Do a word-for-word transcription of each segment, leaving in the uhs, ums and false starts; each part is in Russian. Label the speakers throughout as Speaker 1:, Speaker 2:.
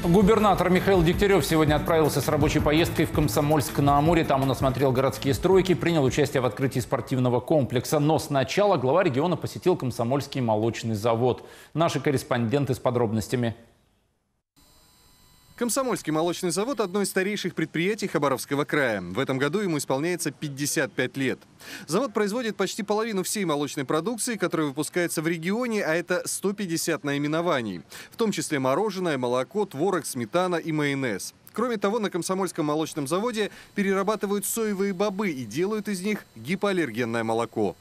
Speaker 1: Губернатор Михаил Дегтярев сегодня отправился с рабочей поездкой в Комсомольск-на-Амуре. Там он осмотрел городские стройки, принял участие в открытии спортивного комплекса. Но сначала глава региона посетил Комсомольский молочный завод. Наши корреспонденты с подробностями.
Speaker 2: Комсомольский молочный завод – одно из старейших предприятий Хабаровского края. В этом году ему исполняется пятьдесят пять лет. Завод производит почти половину всей молочной продукции, которая выпускается в регионе, а это сто пятьдесят наименований. В том числе мороженое, молоко, творог, сметана и майонез. Кроме того, на Комсомольском молочном заводе перерабатывают соевые бобы и делают из них гипоаллергенное молоко.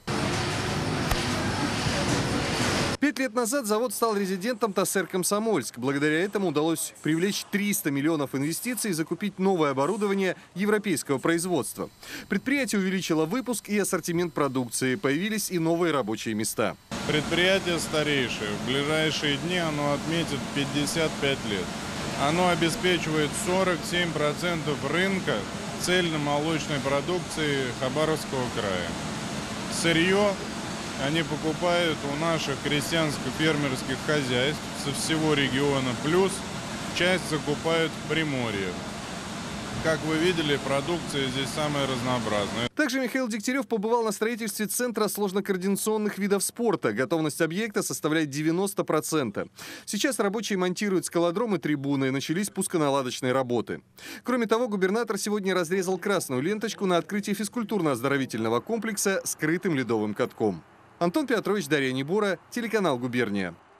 Speaker 2: Пять лет назад завод стал резидентом ТАССЭР «Комсомольск». Благодаря этому удалось привлечь триста миллионов инвестиций и закупить новое оборудование европейского производства. Предприятие увеличило выпуск и ассортимент продукции. Появились и новые рабочие места.
Speaker 3: Предприятие старейшее. В ближайшие дни оно отметит пятьдесят пять лет. Оно обеспечивает сорок семь процентов рынка цельномолочной продукции Хабаровского края. Сырье они покупают у наших крестьянско-фермерских хозяйств со всего региона, плюс часть закупают в Приморье. Как вы видели, продукция здесь самая разнообразная.
Speaker 2: Также Михаил Дегтярев побывал на строительстве Центра сложнокоординационных видов спорта. Готовность объекта составляет девяносто процентов. Сейчас рабочие монтируют скалодром и трибуны. Начались пусконаладочные работы. Кроме того, губернатор сегодня разрезал красную ленточку на открытии физкультурно-оздоровительного комплекса с крытым ледовым катком. Антон Петрович, Дарья Небора, телеканал «Губерния».